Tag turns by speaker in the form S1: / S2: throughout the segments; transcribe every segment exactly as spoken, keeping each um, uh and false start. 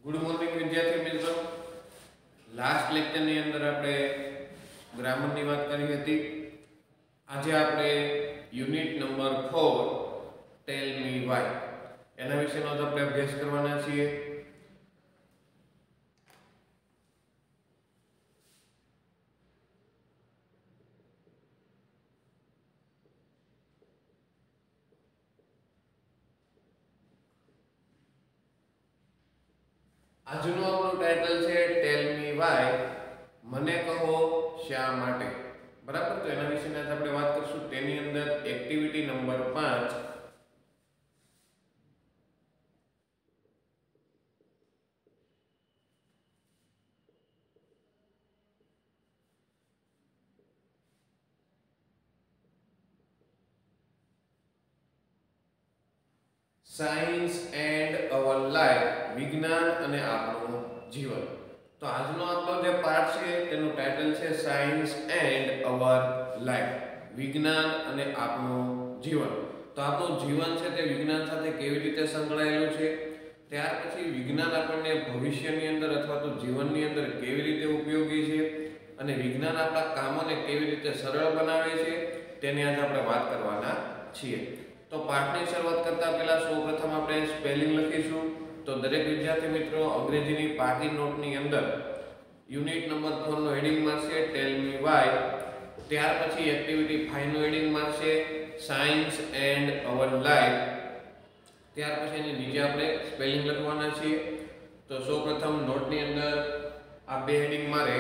S1: Good morning વિદ્યાર્થી મિત્રો, last લેક્ચરની અંદર આપણે ગ્રામરની વાત કરી હતી. આજે આપણે unit number four tell me why એના વિશેનો આપણે અભ્યાસ કરવાના છીએ. આજનું આપણું ટાઇટલ છે ટેલ મી વાય, મને કહો શા માટે. બરાબર, તો એના વિશે આપણે વાત કરશું. તેની અંદર એક્ટિવિટી નંબર પાંચ, સાયન્સ એન્ડ અવર લાઈફ, વિજ્ઞાન અને આપણું જીવન. તો આજનો આપણો જે પાઠ છે તેનું ટાઇટલ છે સાયન્સ એન્ડ અવર લાઈફ, વિજ્ઞાન અને આપણું જીવન. તો આપણું જીવન છે તે વિજ્ઞાન સાથે કેવી રીતે સંકળાયેલું છે, ત્યાર પછી વિજ્ઞાન આપણને ભવિષ્યની અંદર અથવા તો જીવનની અંદર કેવી રીતે ઉપયોગી છે અને વિજ્ઞાન આપણા કામોને કેવી રીતે સરળ બનાવે છે તેની આજે આપણે વાત કરવાના છીએ. તો પાઠની શરૂઆત કરતા પહેલા સૌપ્રથમ આપણે સ્પેલિંગ લખીશું. તો દરેક વિદ્યાર્થી મિત્રો અંગ્રેજીની પાકી નોટની અંદર યુનિટ નંબર ફોર નો હેડિંગ મારશે ટેલ મી વાય, ત્યાર પછી એક્ટિવિટી ફાઈવ નો હેડિંગ મારશે સાયન્સ એન્ડ અવર લાઈફ, ત્યાર પછી એની નીચે આપણે સ્પેલિંગ લખવાના છીએ. તો સૌપ્રથમ નોટની અંદર આ બે હેડિંગ મારે.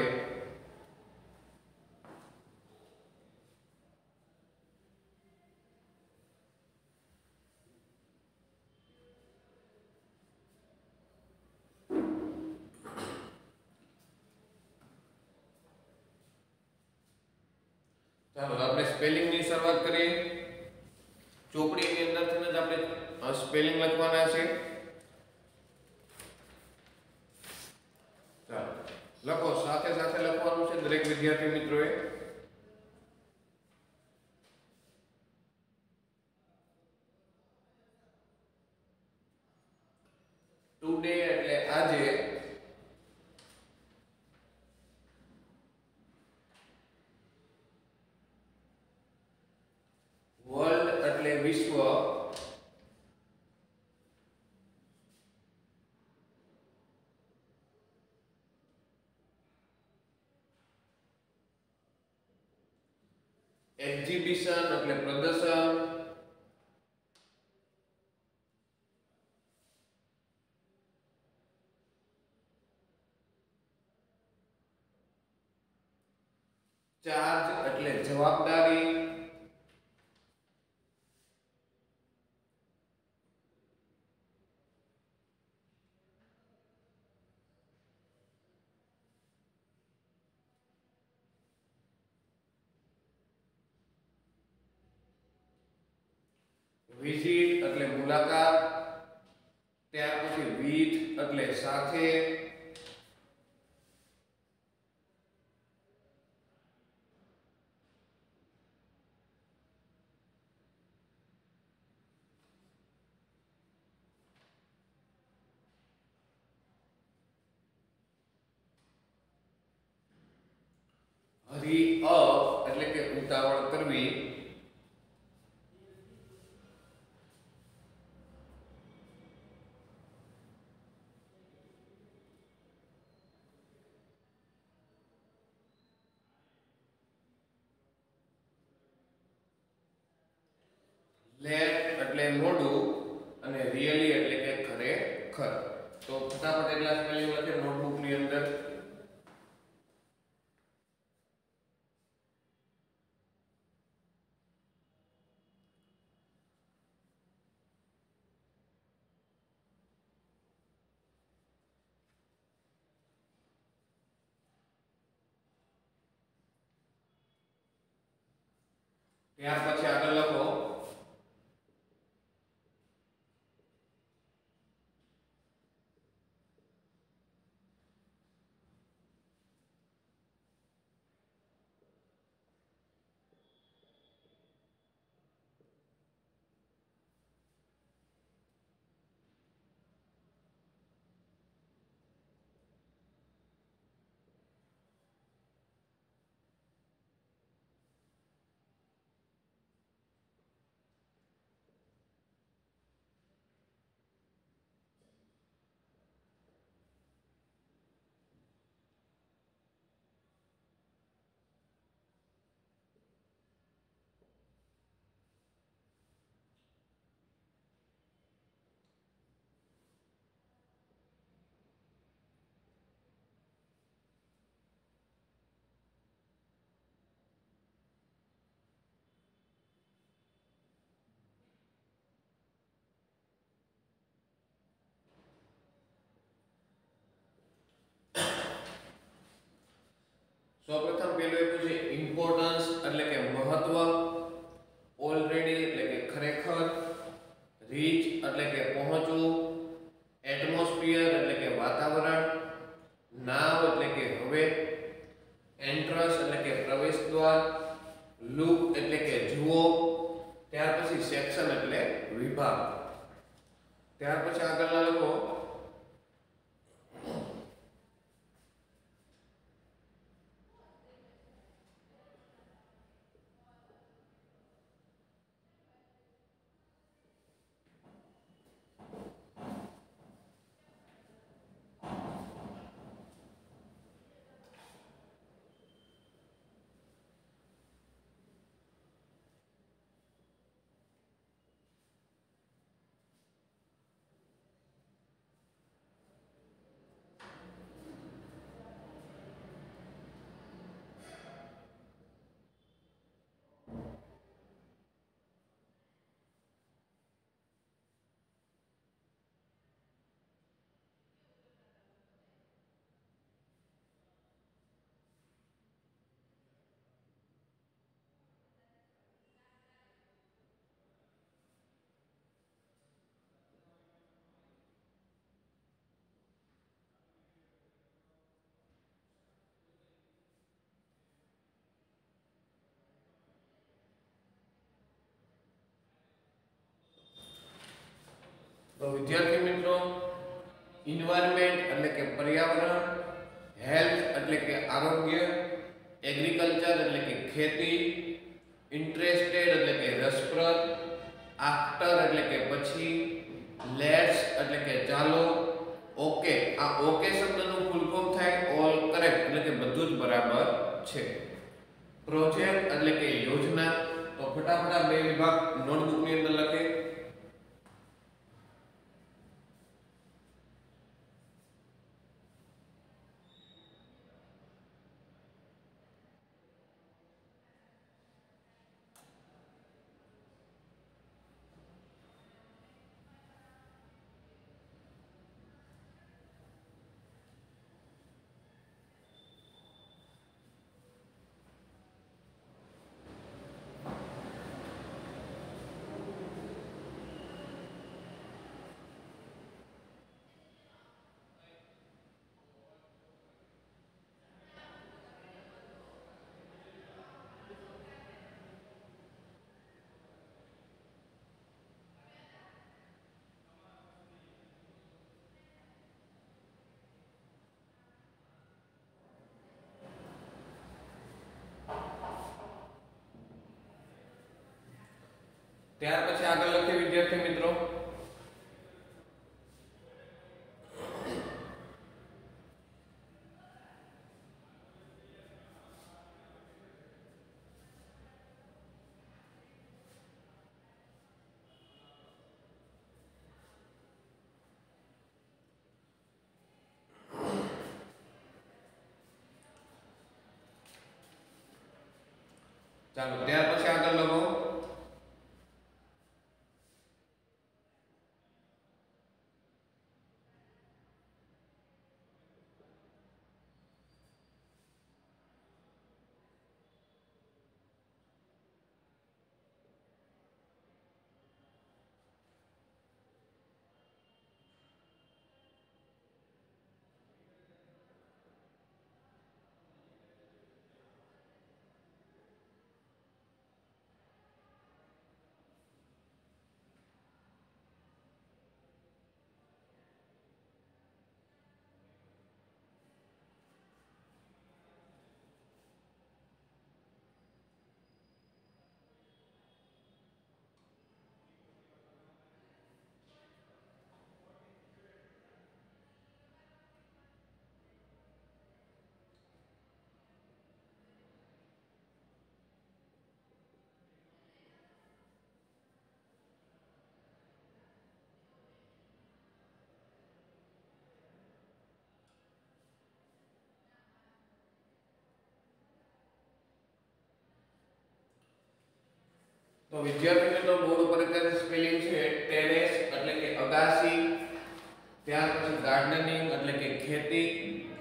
S1: ચાલો આપણે સ્પેલિંગ ની શરૂઆત કરીએ. ચોપડીની અંદરથી જ આપણે સ્પેલિંગ લખવાના છે. ચાલો લખો, સાથે સાથે લખવાનું છે દરેક વિદ્યાર્થી મિત્રોએ. ટુડે એટલે આજે, વર્લ્ડ એટલે વિશ્વ, એક્ઝિબિશન એટલે પ્રદર્શન, ચાર્જ એટલે જવાબદારી, વિઝિટ એટલે મુલાકાત, ત્યાર પછી વિથ એટલે સાથે, હરી અપ એટલે કે ઉતાવળ કરવી, લેટ એટલે મોડું અને રિયલી એટલે કે ખરેખર. તો ફટાફટ એટલા સ્પેલિંગ લખે નોટબુક ની અંદર. ત્યાર પછી આગળ લખો પહેલું આપ્યું છે ઇમ્પોર્ટન્સ એટલે કે મહત્વ, ઓલરેડી એટલે કે ખરેખર, રીચ એટલે કે પહોંચવું, એટમોસ્ફિયર એટલે કે વાતાવરણ, નાવ એટલે કે હવે, એન્ટ્રન્સ એટલે કે પ્રવેશ દ્વાર, લુક એટલે કે જુઓ, ત્યાર પછી સેક્શન એટલે વિભાગ. ત્યાર પછી આગળના લખો તો વિદ્યાર્થી મિત્રો, એન્વાયરમેન્ટ એટલે કે પર્યાવરણ, હેલ્થ એટલે કે આરોગ્ય, એગ્રીકલ્ચર એટલે કે ખેતી, ઇન્ટરેસ્ટેડ એટલે કે રસપ્રદ, આફ્ટર એટલે કે પછી, લેટ્સ એટલે કે ચાલો, ઓકે આ ઓકે શબ્દનું ફૂલ ફોર્મ થાય ઓલ કરેક્ટ એટલે કે બધું જ બરાબર છે. પ્રોજેક્ટ એટલે કે યોજના. તો ફટાફટ આ બે વિભાગ નોટબુક ની અંદર લખે. ત્યાર પછી આગળ લખીએ વિદ્યાર્થી મિત્રો. ચાલો ત્યાર પછી આગળ લખો તો વિદ્યાર્થી મિત્રો બોર્ડ ઉપર અત્યારે સ્પેલિંગ છે ટેરેસ એટલે કે અગાસી, ત્યાર પછી ગાર્ડનિંગ એટલે કે ખેતી,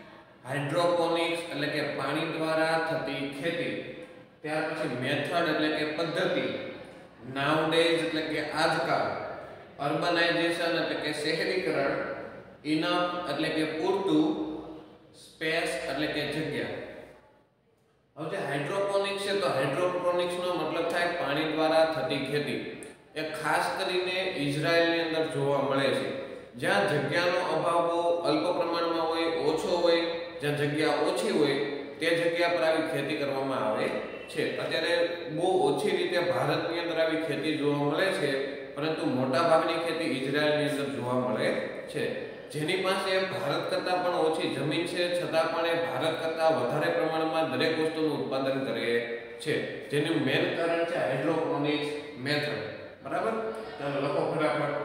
S1: હાઇડ્રોપોનિક્સ એટલે કે પાણી દ્વારા થતી ખેતી, ત્યાર પછી મેથડ એટલે કે પદ્ધતિ, નાઉડેઝ એટલે કે આજકાલ, અર્બનાઇઝેશન એટલે કે શહેરીકરણ, ઇનફ એટલે કે પૂરતું, સ્પેસ એટલે કે જગ્યા. હવે જે હાઇડ્રોપોનિક્સ છે તો હાઇડ્રોપોનિક્સ નો મતલબ થાય પાણી દ્વારા થતી ખેતી. એ ખાસ કરીને ઇઝરાયલની અંદર જોવા મળે છે, જ્યાં જગ્યાનો અભાવ બહુ અલ્પ પ્રમાણમાં હોય, ઓછો હોય, જ્યાં જગ્યા ઓછી હોય તે જગ્યા પર આવી ખેતી કરવામાં આવે છે. અત્યારે બહુ ઓછી રીતે ભારતની અંદર આવી ખેતી જોવા મળે છે, પરંતુ મોટા ભાગની ખેતી ઇઝરાયલની અંદર જોવા મળે છે. જેની પાસે ભારત કરતાં પણ ઓછી જમીન છે, છતાં પણ એ ભારત કરતાં વધારે પ્રમાણમાં દરેક વસ્તુનું ઉત્પાદન કરે છે, જેનું મેઇન કારણ છે હાઇડ્રોપોનિક્સ મેથડ. બરાબર, ચાલો લખો ફટાફટ.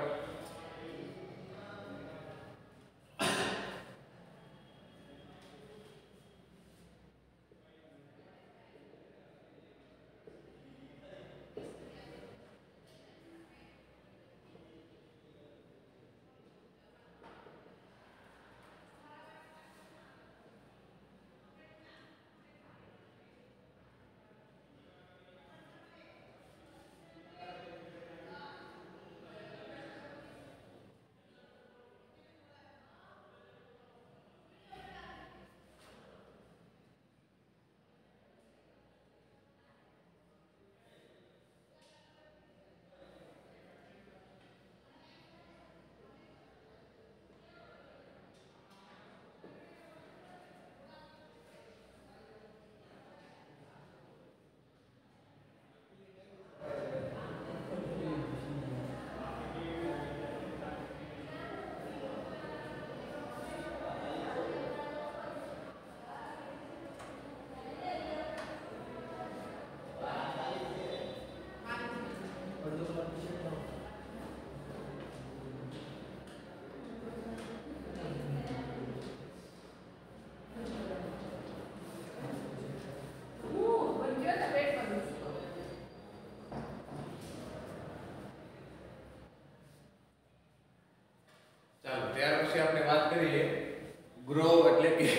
S1: ચાલો ત્યાર પછી આપણે વાત કરીએ ગ્રો એટલે કે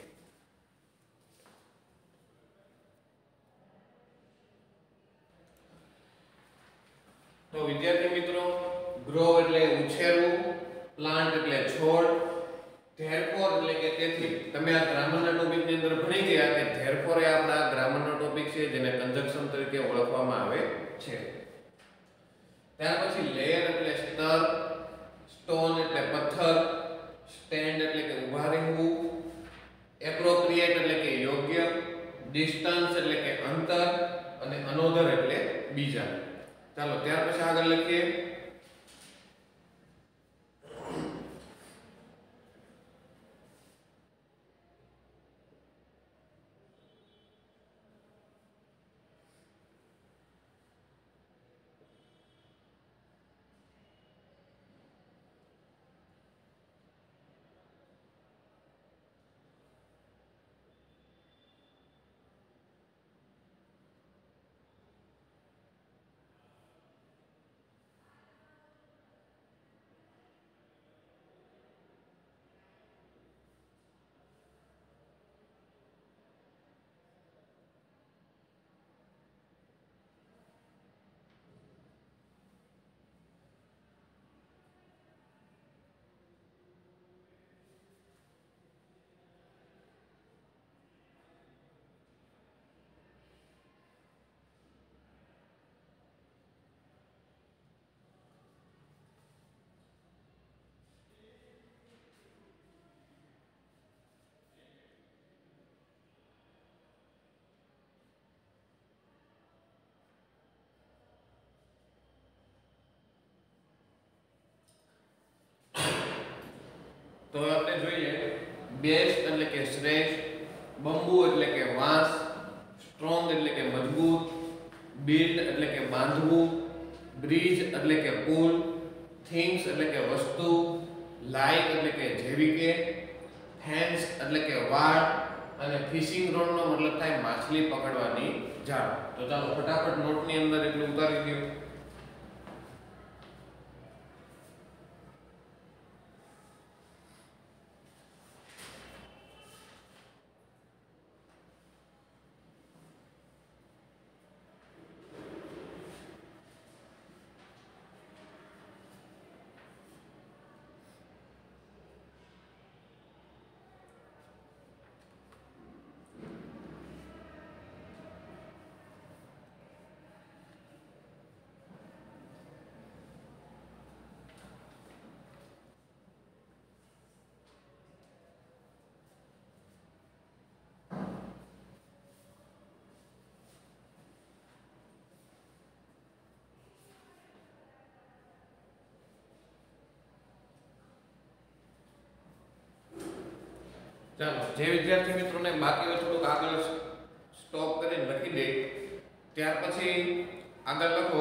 S1: તો વિદ્યાર્થી મિત્રો, ગ્રો એટલે ઉછેરવું, પ્લાન્ટ એટલે છોડ, ધેરફોર એટલે કે તેથી. તમે આ ગ્રામરના ટોપિક ની અંદર ભણી ગયા કે ધેરફોર એ આપણા ગ્રામરનો ટોપિક છે, જેને કન્જક્શન તરીકે ઓળખવામાં આવે છે. ત્યાર પછી લેયર એટલે સ્તર, સ્ટોન એટલે પથ્થર, સ્ટેન્ડ એટલે કે ઊભા રહેવું, એપ્રોપ્રિએટ એટલે કે યોગ્ય, ડિસ્ટન્સ એટલે કે અંતર, અને અનોધર એટલે બીજા. ચાલો ત્યાર પછી આગળ લખીએ. તો આપણે જોઈએ બેસ્ટ એટલે કે શ્રેષ્ઠ, બંબુ એટલે કે વાંસ, સ્ટ્રોંગ એટલે કે મજબૂત, બિલ્ડ એટલે કે બાંધવું, બ્રિજ એટલે કે પુલ, થિંગ્સ એટલે કે વસ્તુ, લાઇક એટલે કે જેવી કે, હેન્ડ્સ એટલે કે વાળ, અને ફિશિંગ રોડ નો મતલબ થાય માછલી પકડવાની જાળ. તો ચાલો ફટાફટ નોટ ની અંદર એટલું ઉતારી દો. ચાલો જે વિદ્યાર્થી મિત્રોને બાકી હોય થોડુંક આગળ સ્ટોપ કરીને લખી દે, ત્યાર પછી આગળ લખો.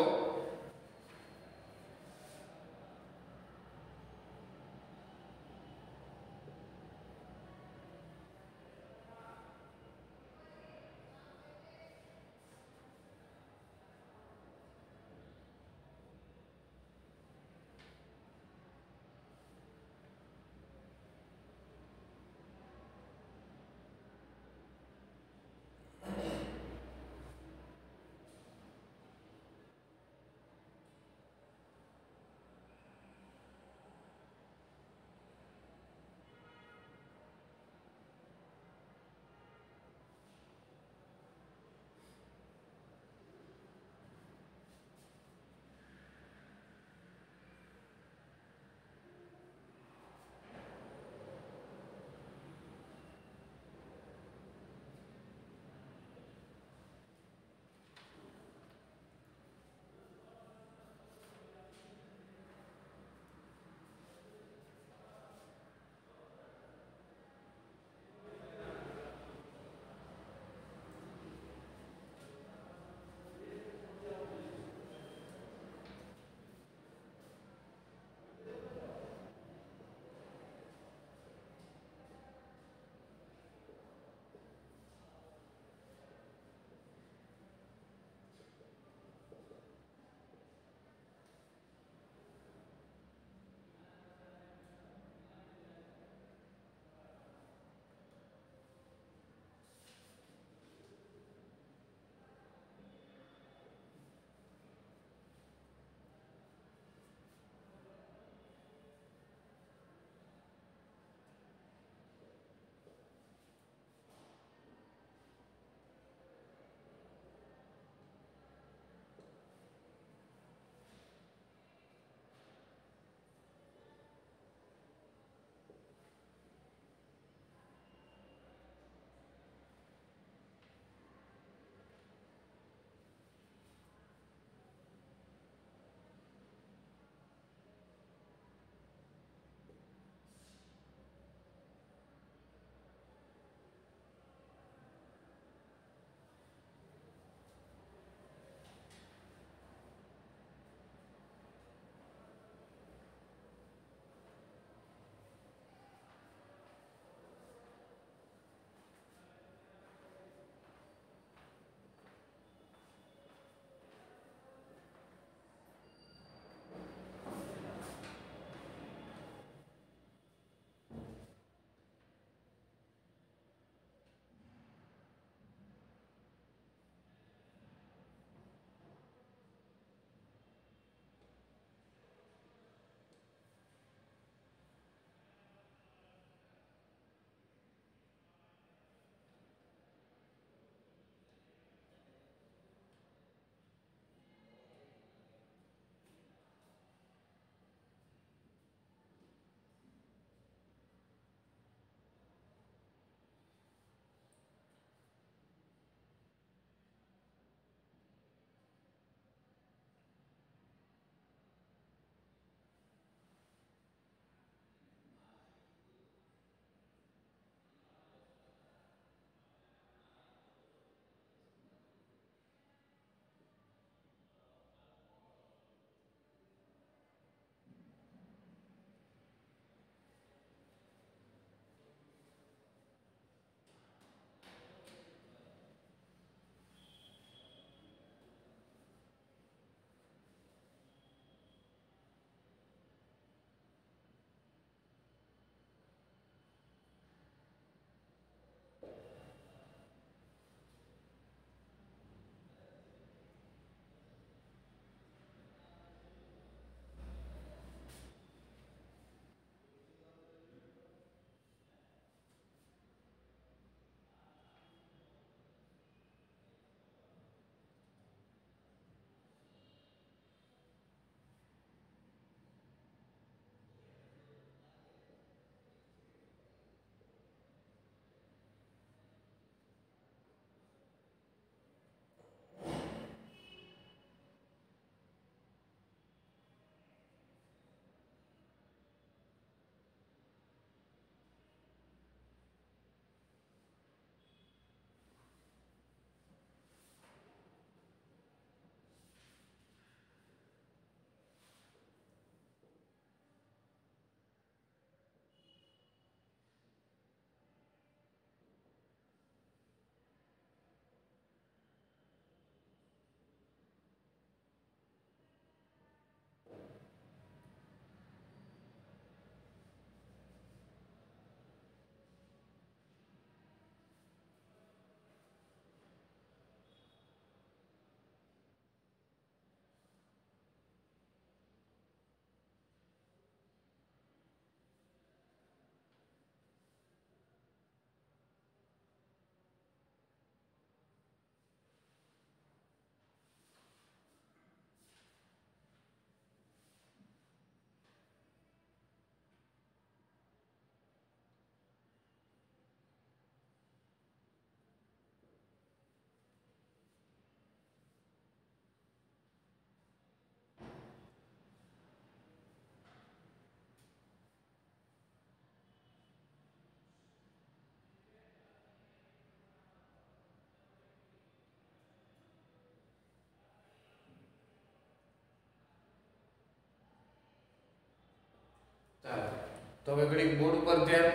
S1: ચાલો તો હવે ઘડીક બોર્ડ ઉપર ધ્યાન.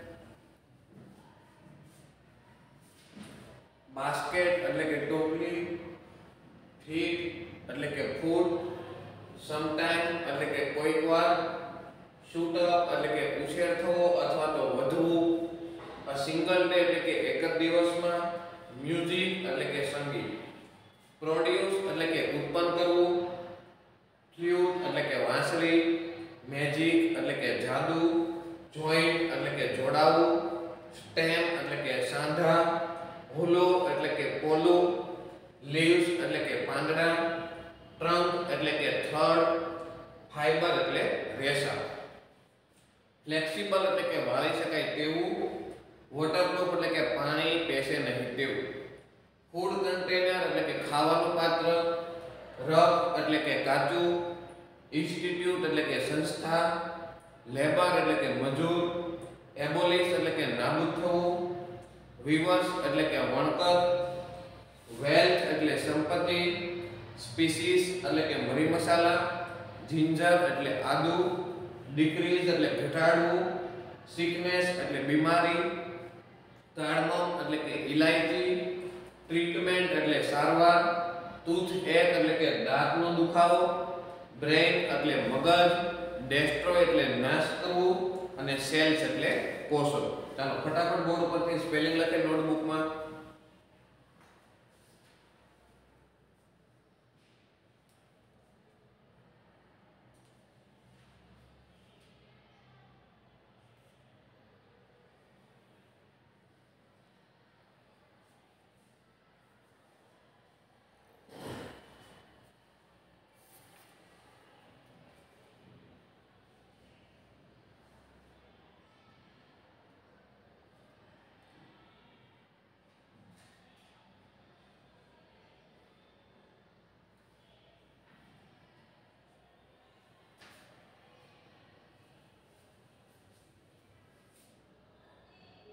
S1: બાસ્કેટ એટલે કે ટોપલી, ફીટ એટલે કે ફૂટ, સમટાઈમ એટલે કે કોઈકવાર, શૂટ અપ એટલે કે ઉછેર થવો અથવા તો વધવું, અ સિંગલ ડે એટલે કે એક જ દિવસમાં, મ્યુઝિક એટલે કે સંગીત, પ્રોડ્યુસ એટલે કે ઉત્પન્ન કરવું, ફ્લ્યુટ એટલે કે વાંસળી, મેજિક એટલે કે જાદુ, જોઈન્ટ એટલે કે જોડાવું, સ્ટેમ એટલે કે સાંધા, હોલો એટલે કે પોલું, લીવ્સ એટલે કે પાંદડા, ટ્રંક એટલે કે થડ, ફાઈબર એટલે રેસા. ફ્લેક્સિબલ એટલે કે વાળી શકાય તેવું, વોટરપ્રૂફ એટલે કે પાણી પેસે નહીં તેવું, ફૂડ કન્ટેનર એટલે કે ખાવાનું પાત્ર, રફ એટલે કે કાચું, ઇન્સ્ટિટ્યૂટ એટલે કે સંસ્થા, લેબર એટલે કે મજૂર, એબોલિશ એટલે કે નાબૂદ થવું, વિવર્સ એટલે કે વણકર, વેલ્થ એટલે સંપત્તિ, સ્પીસીસ એટલે કે મરી મસાલા, જિંજર એટલે આદુ, ડિક્રીઝ એટલે ઘટાડવું, સિકનેસ એટલે બીમારી, કાર્ડમમ એટલે કે ઇલાયચી, ટ્રીટમેન્ટ એટલે સારવાર, ટૂથ એક એટલે કે દાંતનો દુખાવો, બ્રેઇન એટલે મગજ, ડેસ્ટ્રોય એટલે નાશ કરવું અને સેલ્સ એટલે કોષો. ચાલો ફટાફટ બોર્ડ ઉપરથી સ્પેલિંગ લખે નોટબુકમાં.